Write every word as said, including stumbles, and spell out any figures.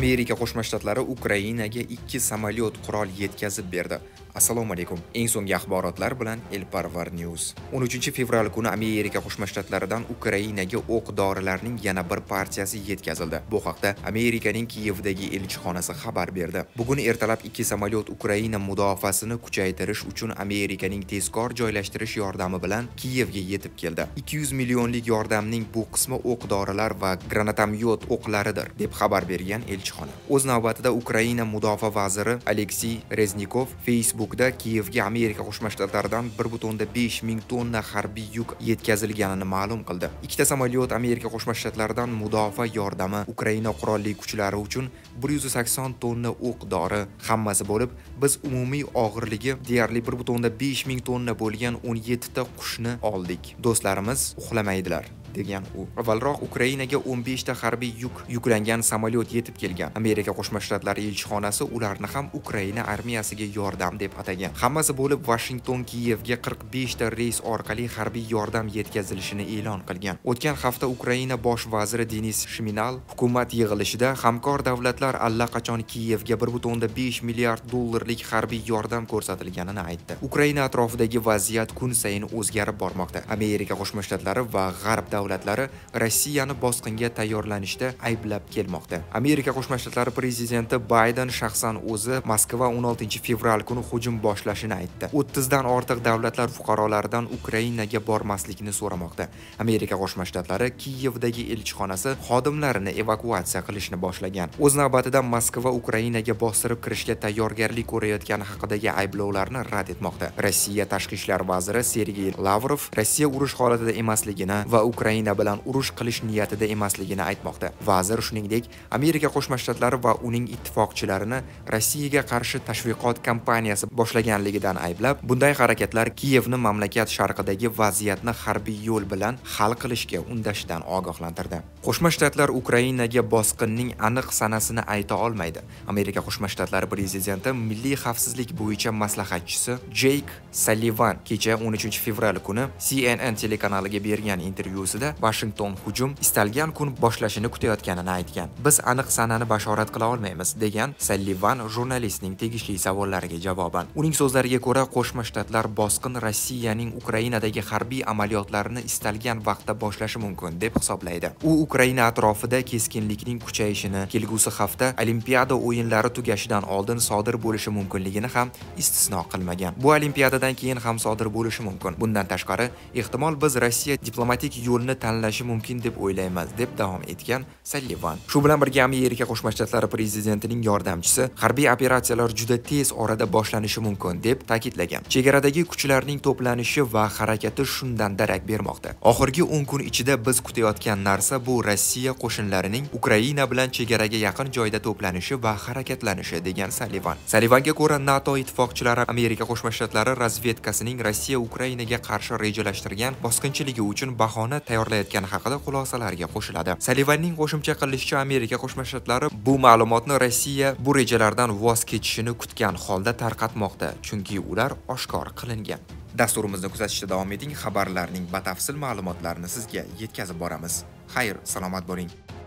Amerika Qo'shma Shtatlari Ukrainaga ikki samolyot qurol yetkazib berdi. Assalomu alaykum. Eng so'nggi axborotlar bilan Elparvar News. o'n uchinchi fevral kuni Amerika Qo'shma Shtatlaridan Ukrainaga o'q-dorilarning yana bir partiyasi yetkazildi. Bu haqda Amerikaning Kiyevdagi elchixonasi xabar berdi. Bugun ertalab ikki samolyot Ukraina mudofaasini kuchaytirish uchun Amerikaning tezkor joylashtirish yordami bilan Kiyevga yetib keldi. ikki yuz millionlik yordamning bu qismi o'q-dorilar va granatomyot o'qlaridir, deb xabar bergan elchixona. O'z navbatida Ukraina mudofaa vaziri Aleksey Reznikov Facebookda Kiyevga Amerika Qo'shma Shtatlaridan bir butun besh ming tonna harbiy yuk yetkazilganini ma'lum qildi. Ikkita samolyot Amerika Qo'shma Shtatlaridan mudofaa yordami Ukraina qurolli kuchlari uchun bir yuz sakson tonna o'q-dori hammasi bo'lib, biz umumiy og'irligi deyarli bir butun besh ming tonna bo'lgan o'n yetti ta qushni oldik. Do'stlarimiz uxlamaydilar, degan u. Avvalroq Ukrainaga o'n besh ta harbiy yuk yuklangan samolyot yetib kelgan. Amerika Qo'shma Shtatlari elchixonasi ularni ham Ukraina armiyasiga yordam deb atagan. Hammasi bo'lib Washington Kiyevga qirq besh ta reys orqali harbiy yordam yetkazilishini e'lon qilgan. O'tgan hafta Ukraina bosh vaziri Denis Shminal hukumat yig'ilishida hamkor davlatlar allaqachon Kiyevga bir butun besh milliard dollarlik harbiy yordam ko'rsatilganini aytdi. Ukraina atrofidagi vaziyat kun sayin o'zgarib bormoqda. Amerika Qo'shma Shtatlari va G'arb davlatlari Rossiyani bosqinga tayyorlanishda ayblab kelmoqda. Amerika Qo'shma Shtatlari prezidenti Bayden shaxsan o'zi Moskva o'n oltinchi fevral kuni hujum boshlashini aytdi. o'ttiz dan ortiq davlatlar fuqarolaridan Ukrainaga bormaslikni so'ramoqda. Amerika Qo'shma Shtatlari Kiyevdagi elchixonasi xodimlarini evakuatsiya qilishni boshlagan. O'z navbatida Moskva Ukrainaga bostirib kirishga tayyorgarlik ko'rayotgani haqidagi ayblovlarni rad etmoqda. Rossiya tashqi ishlar vaziri Sergey Lavrov Rossiya urush holatida emasligini va Ukraina bilan urush qilish niyatida emasligini aytmoqda. Vazir shuningdek, Amerika Qo'shma Shtatlari va uning ittifoqchilarini Rossiyaga qarshi tashviqot kampaniyasi boshlaganligidan ayblab, bunday harakatlar Kiyevni mamlakat sharqidagi vaziyatni harbiy yo'l bilan hal qilishga undashdan ogohlantirdi. Qo'shma Shtatlar Ukrainaga bosqinning aniq sanasini ayta olmaydi. Amerika Qo'shma Shtatlari prezidenti milliy xavfsizlik bo'yicha maslahatchisi Jake Sullivan kecha o'n uchinchi fevral kuni C N N telekanaliga bergan intervyusida Washington hujum istalgan kun boshlashini kutayotganini aytgan. Biz aniq sanani bashorat qila olmaymiz, degan Sullivan jurnalistning tegishli savollariga javoban. Uning so'zlariga ko'ra, Qo'shma Shtatlar bosqin Rossiyaning Ukrainadagi harbiy amaliyotlarini istalgan vaqtda boshlashi mumkin deb hisoblaydi. U Ukraina atrofida keskinlikning kuchayishini, kelgusi hafta Olimpiada o'yinlari tugashidan oldin sodir bo'lishi mumkinligini ham istisno qilmagan. Bu Olimpiadadan keyin ham sodir bo'lishi mumkin. Bundan tashqari, ehtimol biz Rossiya diplomatik yo'lni tanlashi mumkin deb o'ylaymiz, deb davom etgan Sullivan. Shu bilan birga Amerika Qo'shma Shtatlari prezidentining yordamchisi harbiy operatsiyalar juda tez orada boshlanishi mumkin deb ta'kidlagan. Chegaradagi kuchlarning to'planishi va harakati shundan darak bermoqda. Oxirgi o'n kun ichida biz kutayotgan narsa bu Rossiya qo'shinlarining Ukraina bilan chegaraga yaqin joyda to'planishi va harakatlanishi, degan Sullivan. Sullivanga ko'ra, NATO ittifoqchilari Amerika Qo'shma Shtatlari razvedkasining Rossiya Ukrainaga qarshi rejalashtirgan bosqinchiligi uchun bahona tayyorlayotgani haqida xulosalarga qo'shiladi. Sullivanning qo'shimcha qilishicha, Amerika Qo'shma Shtatlari bu ma'lumotni Rossiya bu rejalardan voz kechishini kutgan holda tarqatmoqda, chunki ular oshkor qilingan. Dasturimizni kuzatishda davom eting. Xabarlarning batafsil ma'lumotlarini sizga yetkazib boramiz. Xayr, salomat bo'ling.